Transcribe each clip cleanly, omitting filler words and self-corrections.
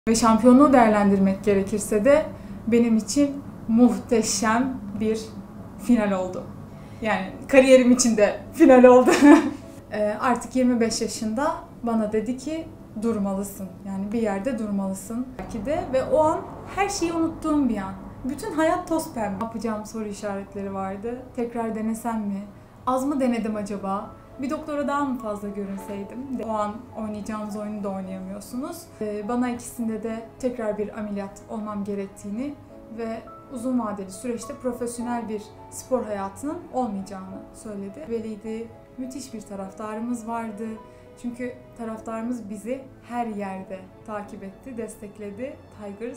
Ve şampiyonluğu değerlendirmek gerekirse de benim için muhteşem bir final oldu. Yani kariyerim için de final oldu. Artık 25 yaşında bana dedi ki durmalısın. Yani bir yerde durmalısın belki de ve o an her şeyi unuttuğum bir an. Bütün hayat toz pembe. Yapacağım soru işaretleri vardı. Tekrar denesem mi? Az mı denedim acaba? Bir doktora daha mı fazla görünseydim? O an oynayacağınız oyunu da oynayamıyorsunuz. Bana ikisinde de tekrar bir ameliyat olmam gerektiğini ve uzun vadeli süreçte profesyonel bir spor hayatının olmayacağını söyledi. Veliydi, müthiş bir taraftarımız vardı. Çünkü taraftarımız bizi her yerde takip etti, destekledi. Tigers.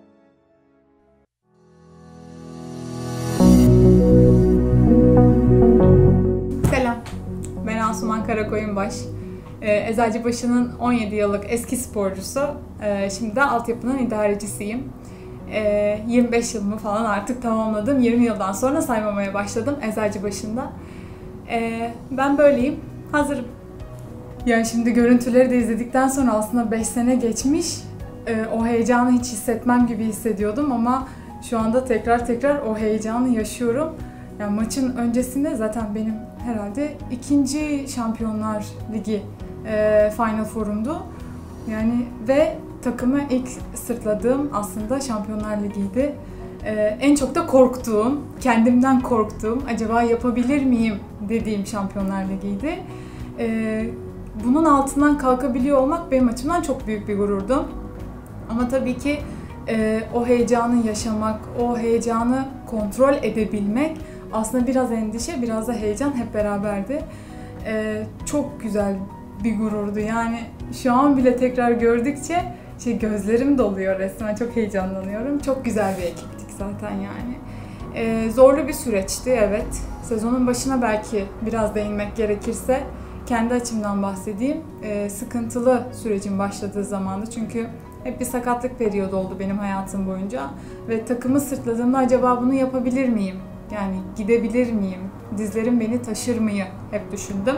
Selam, ben Asuman Karakoyunbaş. Eczacıbaşı'nın 17 yıllık eski sporcusu. Şimdi de altyapının idarecisiyim. 25 yılımı falan artık tamamladım. 20 yıldan sonra saymamaya başladım Eczacıbaşı'nda. Ben böyleyim, hazırım. Yani şimdi görüntüleri de izledikten sonra aslında 5 sene geçmiş. O heyecanı hiç hissetmem gibi hissediyordum ama şu anda tekrar o heyecanı yaşıyorum. Yani maçın öncesinde zaten benim herhalde ikinci Şampiyonlar Ligi Final Four'umdu. Yani ve takımı ilk sırtladığım aslında Şampiyonlar Ligi'ydi. En çok da korktuğum, kendimden korktuğum, acaba yapabilir miyim dediğim Şampiyonlar Ligi'ydi. Bunun altından kalkabiliyor olmak benim açımdan çok büyük bir gururdu. Ama tabii ki o heyecanı yaşamak, o heyecanı kontrol edebilmek aslında biraz endişe, biraz da heyecan hep beraberdi. Çok güzel bir gururdu. Yani şu an bile tekrar gördükçe gözlerim doluyor resmen. Çok heyecanlanıyorum. Çok güzel bir ekiptik zaten yani. Zorlu bir süreçti, evet. Sezonun başına belki biraz değinmek gerekirse kendi açımdan bahsedeyim. Sıkıntılı sürecin başladığı zamandı. Çünkü hep bir sakatlık periyodu oldu benim hayatım boyunca. Ve takımı sırtladığımda acaba bunu yapabilir miyim? Yani gidebilir miyim? Dizlerim beni taşır mıyı hep düşündüm.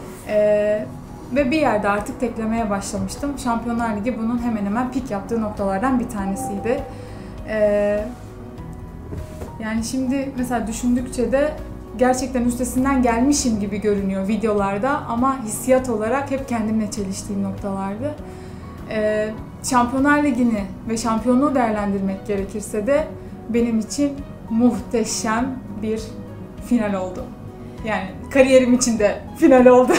Ve bir yerde artık teklemeye başlamıştım. Şampiyonlar Ligi bunun hemen hemen pik yaptığı noktalardan bir tanesiydi. Yani şimdi mesela düşündükçe de gerçekten üstesinden gelmişim gibi görünüyor videolarda ama hissiyat olarak hep kendimle çeliştiğim noktalardı. Şampiyonlar Ligi'ni ve şampiyonluğu değerlendirmek gerekirse de benim için muhteşem bir final oldu. Yani kariyerim için de final oldu.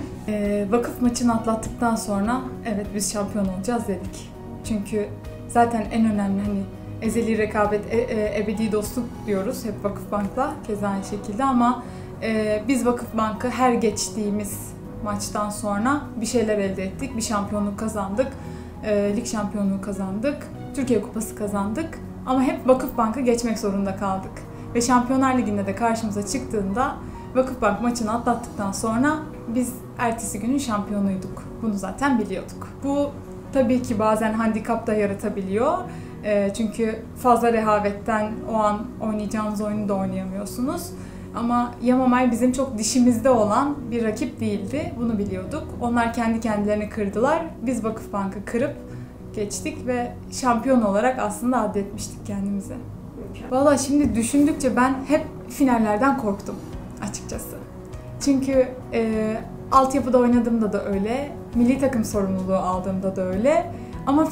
Vakıf maçını atlattıktan sonra evet biz şampiyon olacağız dedik. Çünkü zaten en önemli ezeli rekabet, ebedi dostluk diyoruz hep Vakıfbank'la keza aynı şekilde ama biz Vakıfbank'ı her geçtiğimiz maçtan sonra bir şeyler elde ettik. Bir şampiyonluk kazandık, lig şampiyonluğu kazandık, Türkiye Kupası kazandık ama hep Vakıfbank'ı geçmek zorunda kaldık. Ve Şampiyonlar Ligi'nde de karşımıza çıktığında Vakıfbank maçını atlattıktan sonra biz ertesi günün şampiyonuyduk. Bunu zaten biliyorduk. Bu tabii ki bazen handikap da yaratabiliyor. Çünkü fazla rehavetten o an oynayacağınız oyunu da oynayamıyorsunuz. Ama Yamamay bizim çok dişimizde olan bir rakip değildi. Bunu biliyorduk. Onlar kendi kendilerini kırdılar. Biz Vakıfbank'ı kırıp geçtik ve şampiyon olarak aslında addetmiştik kendimize. Valla şimdi düşündükçe ben hep finallerden korktum açıkçası. Çünkü altyapıda oynadığımda da öyle, milli takım sorumluluğu aldığımda da öyle. Ama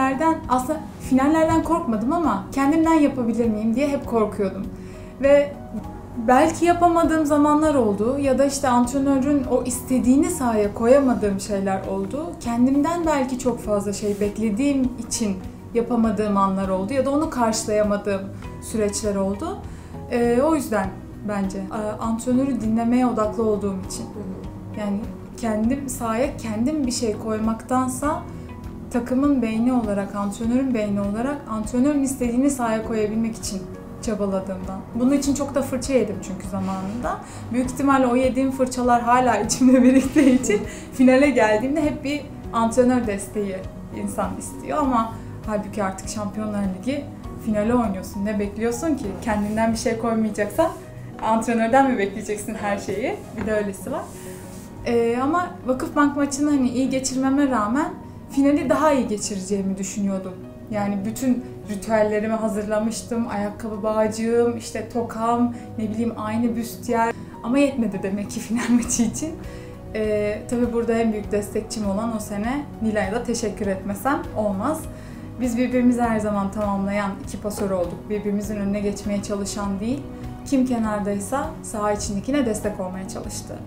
finallerden korkmadım ama kendimden yapabilir miyim diye hep korkuyordum. Ve belki yapamadığım zamanlar oldu ya da işte antrenörün o istediğini sahaya koyamadığım şeyler oldu. Kendimden belki çok fazla şey beklediğim için yapamadığım anlar oldu ya da onu karşılayamadığım süreçler oldu. O yüzden bence antrenörü dinlemeye odaklı olduğum için. Yani kendim sahaya kendim bir şey koymaktansa takımın beyni olarak, antrenörün beyni olarak antrenörün istediğini sahaya koyabilmek için çabaladığımdan. Bunun için çok da fırça yedim çünkü zamanında. Büyük ihtimalle o yediğim fırçalar hala içimde biriktiği için finale geldiğimde hep bir antrenör desteği insan istiyor ama halbuki artık Şampiyonlar Ligi finale oynuyorsun. Ne bekliyorsun ki? Kendinden bir şey koymayacaksan antrenörden mi bekleyeceksin her şeyi? Bir de öylesi var. Ama Vakıfbank maçını iyi geçirmeme rağmen finali daha iyi geçireceğimi düşünüyordum. Yani bütün ritüellerimi hazırlamıştım. Ayakkabı bağcığım, işte tokam, ne bileyim aynı büstiyer. Ama yetmedi demek ki final maçı için. Tabii burada en büyük destekçim olan o sene Nilay'a da teşekkür etmesem olmaz. Biz birbirimizi her zaman tamamlayan iki pasör olduk. Birbirimizin önüne geçmeye çalışan değil, kim kenardaysa saha içindekine destek olmaya çalıştı.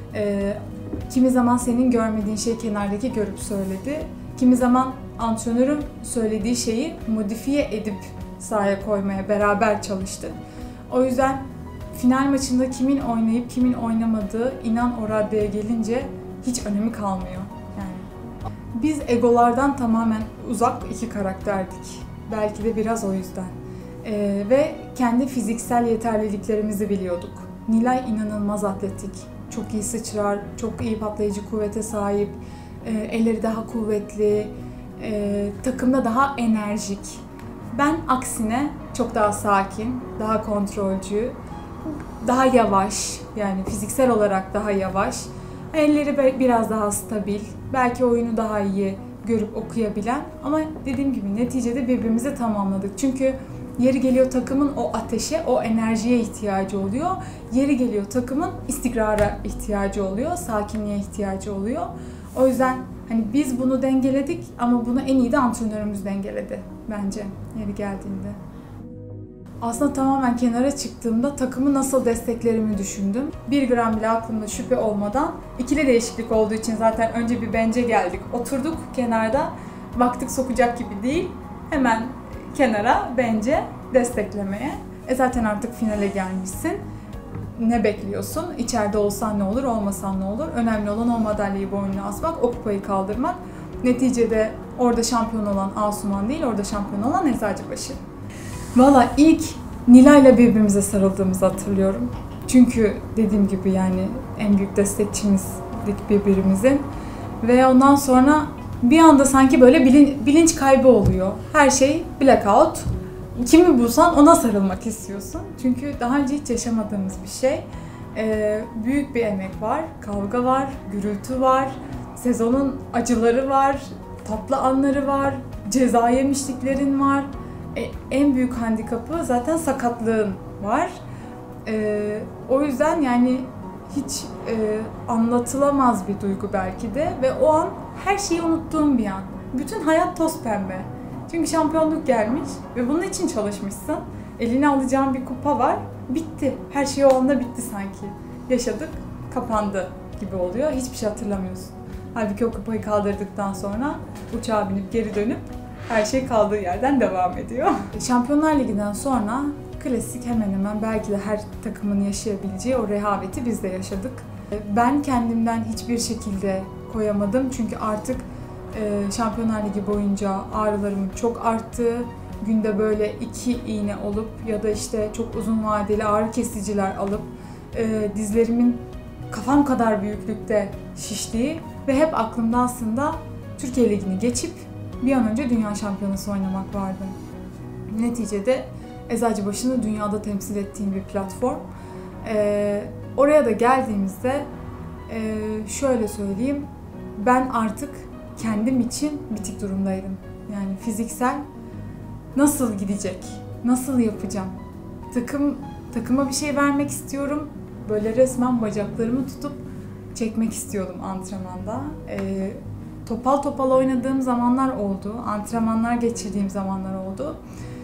Kimi zaman senin görmediğin şeyi kenardaki görüp söyledi. Kimi zaman antrenörün söylediği şeyi modifiye edip sahaya koymaya beraber çalıştık. O yüzden final maçında kimin oynayıp kimin oynamadığı inan o raddeye gelince hiç önemi kalmıyor. Yani biz egolardan tamamen uzak iki karakterdik. Belki de biraz o yüzden. Ve kendi fiziksel yeterliliklerimizi biliyorduk. Nilay inanılmaz atletik. Çok iyi sıçrar, çok iyi patlayıcı kuvvete sahip, elleri daha kuvvetli, takımda daha enerjik. Ben aksine çok daha sakin, daha kontrolcü, daha yavaş, yani fiziksel olarak daha yavaş, elleri biraz daha stabil, belki oyunu daha iyi görüp okuyabilen ama dediğim gibi neticede birbirimizi tamamladık. Çünkü yeri geliyor takımın o ateşe, o enerjiye ihtiyacı oluyor. Yeri geliyor takımın istikrara ihtiyacı oluyor, sakinliğe ihtiyacı oluyor. O yüzden hani biz bunu dengeledik ama bunu en iyi de antrenörümüz dengeledi bence yeri geldiğinde. Aslında tamamen kenara çıktığımda takımı nasıl desteklerimi düşündüm. 1 gram bile aklımda şüphe olmadan ikili değişiklik olduğu için zaten önce bir bence geldik. Oturduk kenarda, baktık sokacak gibi değil. Hemen kenara bence desteklemeye. Zaten artık finale gelmişsin. Ne bekliyorsun? İçeride olsan ne olur, olmasan ne olur? Önemli olan o madalyayı boynuna asmak, o kupayı kaldırmak. Neticede orada şampiyon olan Asuman değil, orada şampiyon olan Eczacıbaşı. Valla ilk Nilay'la birbirimize sarıldığımızı hatırlıyorum. Çünkü dediğim gibi yani en büyük destekçimizdik birbirimizin. Ve ondan sonra bir anda sanki böyle bilinç kaybı oluyor. Her şey blackout. Kimi bulsan ona sarılmak istiyorsun. Çünkü daha önce hiç yaşamadığımız bir şey. Büyük bir emek var, kavga var, gürültü var, sezonun acıları var, tatlı anları var, ceza yemişliklerin var. En büyük handikapı zaten sakatlığın var. O yüzden yani hiç anlatılamaz bir duygu belki de ve o an her şeyi unuttuğum bir an. Bütün hayat toz pembe. Çünkü şampiyonluk gelmiş ve bunun için çalışmışsın. Eline alacağın bir kupa var. Bitti. Her şey o anda bitti sanki. Yaşadık, kapandı gibi oluyor. Hiçbir şey hatırlamıyorsun. Halbuki o kupayı kaldırdıktan sonra uçağa binip geri dönüp her şey kaldığı yerden devam ediyor. Şampiyonlar Ligi'den sonra klasik hemen hemen belki de her takımın yaşayabileceği o rehaveti biz de yaşadık. Ben kendimden hiçbir şekilde koyamadım çünkü artık Şampiyonlar Ligi boyunca ağrılarım çok arttı. Günde böyle 2 iğne olup ya da işte çok uzun vadeli ağrı kesiciler alıp dizlerimin kafam kadar büyüklükte şiştiği ve hep aklımda aslında Türkiye Ligi'ni geçip bir an önce Dünya Şampiyonası oynamak vardı. Neticede Eczacıbaşı'nı dünyada temsil ettiğim bir platform. Oraya da geldiğimizde şöyle söyleyeyim, ben artık kendim için bitik durumdaydım. Yani fiziksel nasıl gidecek, nasıl yapacağım? Takıma bir şey vermek istiyorum. Böyle resmen bacaklarımı tutup çekmek istiyordum antrenmanda. Topal topal oynadığım zamanlar oldu, antrenmanlar geçirdiğim zamanlar oldu.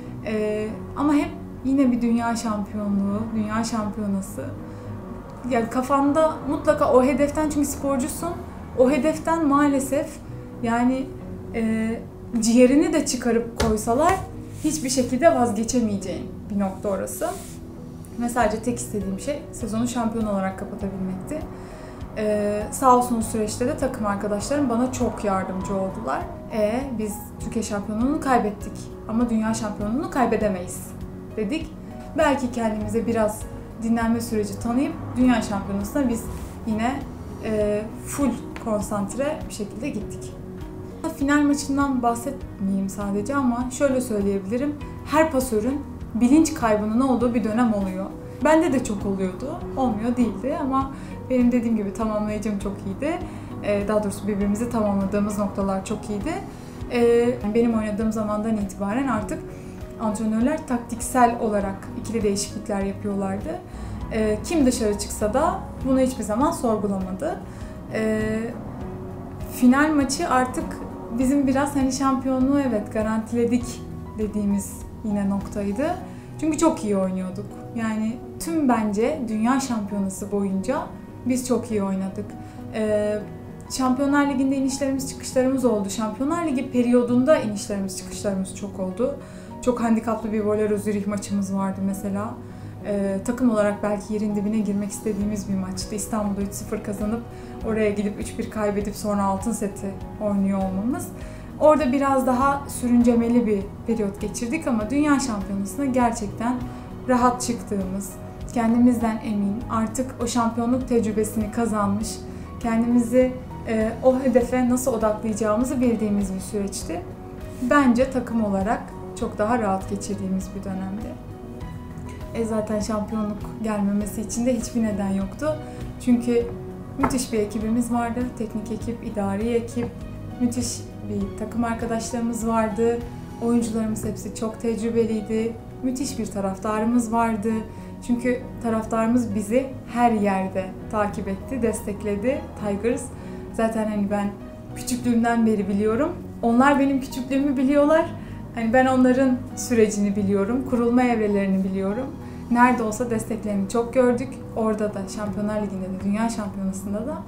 Ama hep yine bir dünya şampiyonluğu, dünya şampiyonası. Yani kafanda mutlaka o hedeften, çünkü sporcusun, o hedeften maalesef yani ciğerini de çıkarıp koysalar hiçbir şekilde vazgeçemeyeceğin bir nokta orası. Ve sadece tek istediğim şey sezonu şampiyon olarak kapatabilmekti. Sağ olsun o süreçte de takım arkadaşlarım bana çok yardımcı oldular. Biz Türkiye şampiyonluğunu kaybettik ama dünya şampiyonluğunu kaybedemeyiz dedik. Belki kendimize biraz dinlenme süreci tanıyıp dünya şampiyonasına biz yine full konsantre bir şekilde gittik. Final maçından bahsetmeyeyim sadece ama şöyle söyleyebilirim. Her pasörün bilinç kaybının olduğu bir dönem oluyor. Bende de çok oluyordu. Olmuyor değildi ama benim dediğim gibi tamamlayıcım çok iyiydi. Daha doğrusu birbirimizi tamamladığımız noktalar çok iyiydi. Benim oynadığım zamandan itibaren artık antrenörler taktiksel olarak ikili değişiklikler yapıyorlardı. Kim dışarı çıksa da bunu hiçbir zaman sorgulamadı. Final maçı artık bizim biraz hani şampiyonluğu evet garantiledik dediğimiz yine noktaydı. Çünkü çok iyi oynuyorduk. Yani tüm bence dünya şampiyonası boyunca biz çok iyi oynadık. Şampiyonlar Ligi'nde inişlerimiz çıkışlarımız oldu. Şampiyonlar Ligi periyodunda inişlerimiz çıkışlarımız çok oldu. Çok handikaplı bir Bolero Zürih maçımız vardı mesela. Takım olarak belki yerin dibine girmek istediğimiz bir maçtı. İstanbul'da 3-0 kazanıp oraya gidip 3-1 kaybedip sonra altın seti oynuyor olmamız. Orada biraz daha sürüncemeli bir periyot geçirdik ama Dünya Şampiyonası'na gerçekten rahat çıktığımız, kendimizden emin, artık o şampiyonluk tecrübesini kazanmış, kendimizi o hedefe nasıl odaklayacağımızı bildiğimiz bir süreçti. Bence takım olarak çok daha rahat geçirdiğimiz bir dönemdi. Zaten şampiyonluk gelmemesi için de hiçbir neden yoktu. Çünkü müthiş bir ekibimiz vardı. Teknik ekip, idari ekip, müthiş bir takım arkadaşlarımız vardı. Oyuncularımız hepsi çok tecrübeliydi. Müthiş bir taraftarımız vardı. Çünkü taraftarımız bizi her yerde takip etti, destekledi. Tigers. Zaten hani ben küçüklüğümden beri biliyorum. Onlar benim küçüklüğümü biliyorlar. Hani ben onların sürecini biliyorum, kurulma evrelerini biliyorum. Nerede olsa desteklerini çok gördük. Orada da Şampiyonlar Ligi'nde de, Dünya Şampiyonası'nda da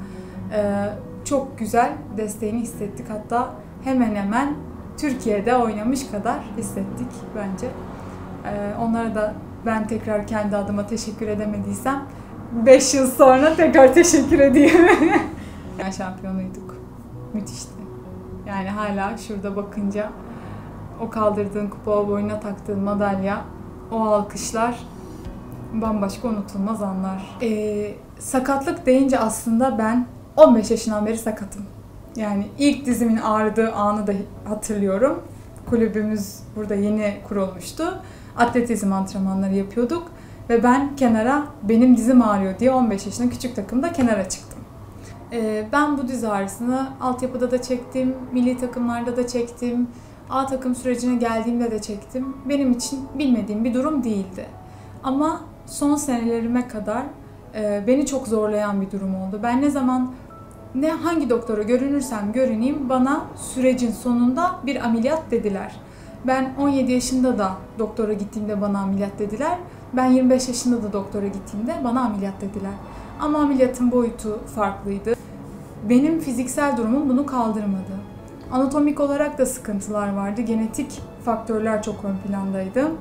çok güzel desteğini hissettik. Hatta hemen hemen Türkiye'de oynamış kadar hissettik bence. Onlara da ben tekrar kendi adıma teşekkür edemediysem 5 yıl sonra tekrar teşekkür edeyim. Dünya şampiyonuyduk. Müthişti. Yani hala şurada bakınca o kaldırdığın kupa, o boynuna taktığın madalya, o alkışlar bambaşka unutulmaz anlar. Sakatlık deyince aslında ben 15 yaşından beri sakatım. Yani ilk dizimin ağrıdığı anı da hatırlıyorum. Kulübümüz burada yeni kurulmuştu. Atletizm antrenmanları yapıyorduk. Ve ben kenara, benim dizim ağrıyor diye 15 yaşında küçük takımda kenara çıktım. Ben bu diz ağrısını altyapıda da çektim, milli takımlarda da çektim. A takım sürecine geldiğimde de çektim. Benim için bilmediğim bir durum değildi. Ama son senelerime kadar beni çok zorlayan bir durum oldu. Ben ne zaman hangi doktora görünürsem görüneyim bana sürecin sonunda bir ameliyat dediler. Ben 17 yaşında da doktora gittiğimde bana ameliyat dediler. Ben 25 yaşında da doktora gittiğimde bana ameliyat dediler. Ama ameliyatın boyutu farklıydı. Benim fiziksel durumum bunu kaldırmadı. Anatomik olarak da sıkıntılar vardı. Genetik faktörler çok ön plandaydı.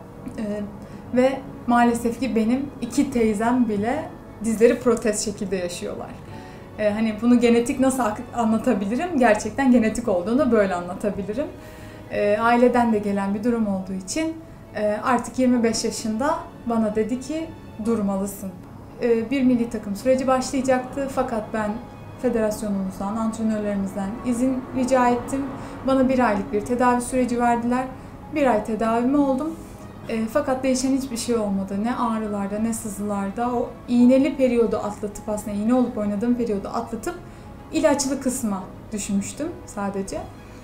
Ve maalesef ki benim 2 teyzem bile dizleri protez şekilde yaşıyorlar. Hani bunu genetik nasıl anlatabilirim? Gerçekten genetik olduğunu böyle anlatabilirim. Aileden de gelen bir durum olduğu için artık 25 yaşında bana dedi ki durmalısın. Bir milli takım süreci başlayacaktı fakat ben federasyonumuzdan, antrenörlerimizden izin rica ettim. Bana 1 aylık bir tedavi süreci verdiler. 1 ay tedavimi oldum. Fakat değişen hiçbir şey olmadı. Ne ağrılarda ne sızılarda. O iğneli periyodu atlatıp, aslında iğne olup oynadığım periyodu atlatıp ilaçlı kısma düşmüştüm sadece.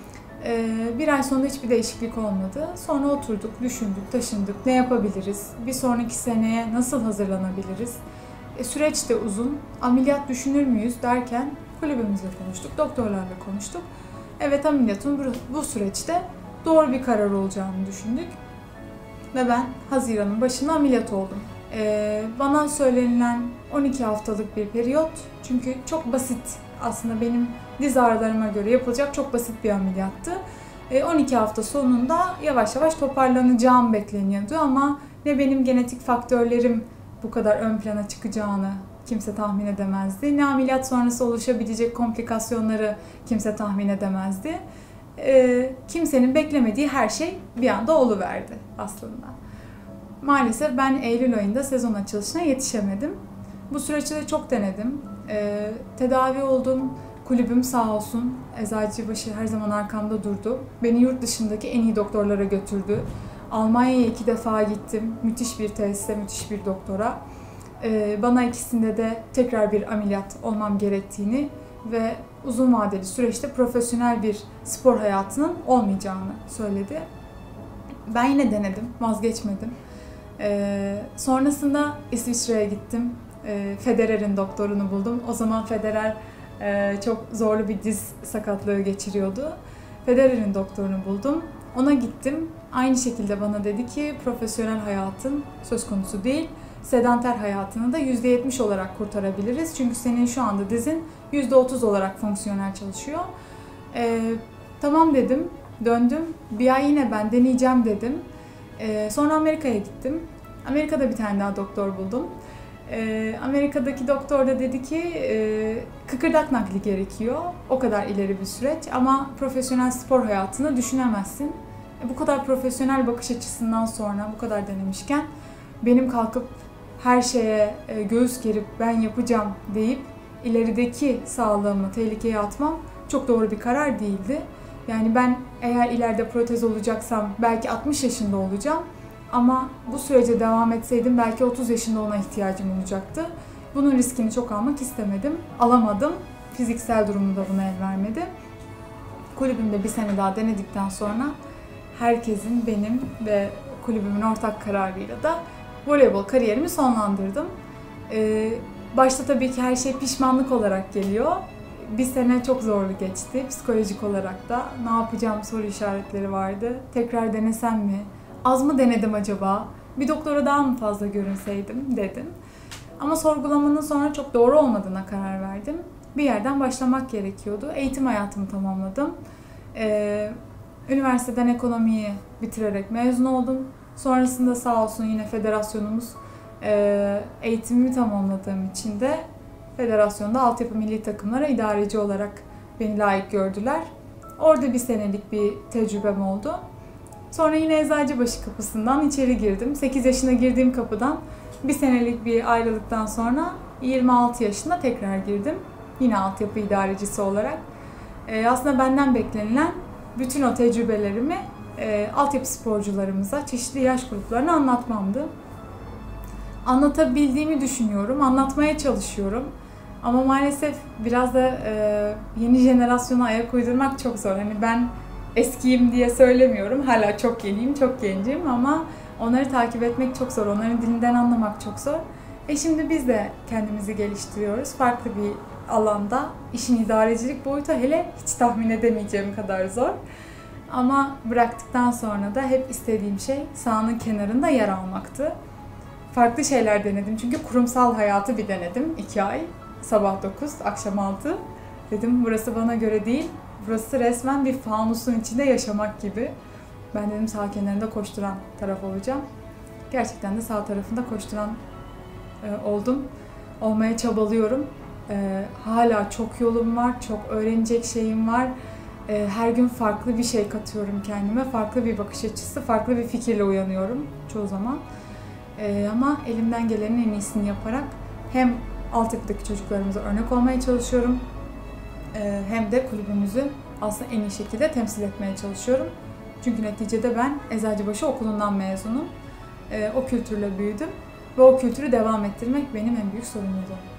1 ay sonra hiçbir değişiklik olmadı. Sonra oturduk, düşündük, taşındık. Ne yapabiliriz? Bir sonraki seneye nasıl hazırlanabiliriz? Süreç de uzun. Ameliyat düşünür müyüz derken kulübümüzle konuştuk, doktorlarla konuştuk. Evet, ameliyatın bu süreçte doğru bir karar olacağını düşündük. Ve ben Haziran'ın başında ameliyat oldum. Bana söylenilen 12 haftalık bir periyot. Çünkü çok basit, aslında benim diz ağrılarıma göre yapılacak çok basit bir ameliyattı. 12 hafta sonunda yavaş yavaş toparlanacağım bekleniyordu ama ne benim genetik faktörlerim bu kadar ön plana çıkacağını kimse tahmin edemezdi. Ne ameliyat sonrası oluşabilecek komplikasyonları kimse tahmin edemezdi. Kimsenin beklemediği her şey bir anda oluverdi aslında. Maalesef ben Eylül ayında sezon açılışına yetişemedim. Bu süreçte de çok denedim. Tedavi oldum. Kulübüm sağ olsun, Eczacıbaşı her zaman arkamda durdu. Beni yurt dışındaki en iyi doktorlara götürdü. Almanya'ya 2 defa gittim. Müthiş bir tesise, müthiş bir doktora. Bana ikisinde de tekrar bir ameliyat olmam gerektiğini ve uzun vadeli süreçte profesyonel bir spor hayatının olmayacağını söyledi. Ben yine denedim, vazgeçmedim. Sonrasında İsviçre'ye gittim. Federer'in doktorunu buldum. O zaman Federer çok zorlu bir diz sakatlığı geçiriyordu. Federer'in doktorunu buldum. Ona gittim. Aynı şekilde bana dedi ki profesyonel hayatın söz konusu değil. Sedanter hayatını da %70 olarak kurtarabiliriz. Çünkü senin şu anda dizin %30 olarak fonksiyonel çalışıyor. Tamam dedim. Döndüm. Bir ay yine ben deneyeceğim dedim. Sonra Amerika'ya gittim. Amerika'da bir tane daha doktor buldum. Amerika'daki doktor da dedi ki kıkırdak nakli gerekiyor. O kadar ileri bir süreç ama profesyonel spor hayatını düşünemezsin. Bu kadar profesyonel bakış açısından sonra bu kadar denemişken benim kalkıp her şeye göğüs gerip ben yapacağım deyip ilerideki sağlığımı tehlikeye atmam çok doğru bir karar değildi. Yani ben eğer ileride protez olacaksam belki 60 yaşında olacağım. Ama bu sürece devam etseydim belki 30 yaşında ona ihtiyacım olacaktı. Bunun riskini çok almak istemedim. Alamadım. Fiziksel durumum da buna el vermedi. Kulübümde bir sene daha denedikten sonra herkesin, benim ve kulübümün ortak kararıyla da voleybol kariyerimi sonlandırdım. Başta tabii ki her şey pişmanlık olarak geliyor. Bir sene çok zorlu geçti. Psikolojik olarak da ne yapacağım soru işaretleri vardı. Tekrar denesem mi? Az mı denedim acaba? Bir doktora daha mı fazla görünseydim dedim. Ama sorgulamanın sonra çok doğru olmadığına karar verdim. Bir yerden başlamak gerekiyordu. Eğitim hayatımı tamamladım. Üniversiteden ekonomiyi bitirerek mezun oldum. Sonrasında sağ olsun yine federasyonumuz eğitimimi tamamladığım için de federasyonda altyapı milli takımlara idareci olarak beni layık gördüler. Orada bir senelik bir tecrübem oldu. Sonra yine Eczacıbaşı kapısından içeri girdim. 8 yaşına girdiğim kapıdan bir senelik bir ayrılıktan sonra 26 yaşında tekrar girdim. Yine altyapı idarecisi olarak. Aslında benden beklenilen bütün o tecrübelerimi altyapı sporcularımıza, çeşitli yaş gruplarına anlatmamdı. Anlatabildiğimi düşünüyorum, anlatmaya çalışıyorum. Ama maalesef biraz da yeni jenerasyona ayak uydurmak çok zor. Hani ben eskiyim diye söylemiyorum. Hala çok yeniyim, çok gencim ama onları takip etmek çok zor. Onların dilinden anlamak çok zor. Şimdi biz de kendimizi geliştiriyoruz. Farklı bir alanda. İşin idarecilik boyutu hele hiç tahmin edemeyeceğim kadar zor. Ama bıraktıktan sonra da hep istediğim şey sahanın kenarında yer almaktı. Farklı şeyler denedim. Çünkü kurumsal hayatı bir denedim. 2 ay. Sabah 9, akşam 6. Dedim burası bana göre değil. Burası resmen bir fanusun içinde yaşamak gibi. Ben dedim sağ kenarında koşturan taraf olacağım. Gerçekten de sağ tarafında koşturan oldum. Olmaya çabalıyorum. Hala çok yolum var, çok öğrenecek şeyim var. Her gün farklı bir şey katıyorum kendime. Farklı bir bakış açısı, farklı bir fikirle uyanıyorum çoğu zaman. Ama elimden gelenin en iyisini yaparak hem altyapıdaki çocuklarımıza örnek olmaya çalışıyorum. Hem de kulübümüzü aslında en iyi şekilde temsil etmeye çalışıyorum. Çünkü neticede ben Eczacıbaşı Okulu'ndan mezunum. O kültürle büyüdüm ve o kültürü devam ettirmek benim en büyük sorumluluğum.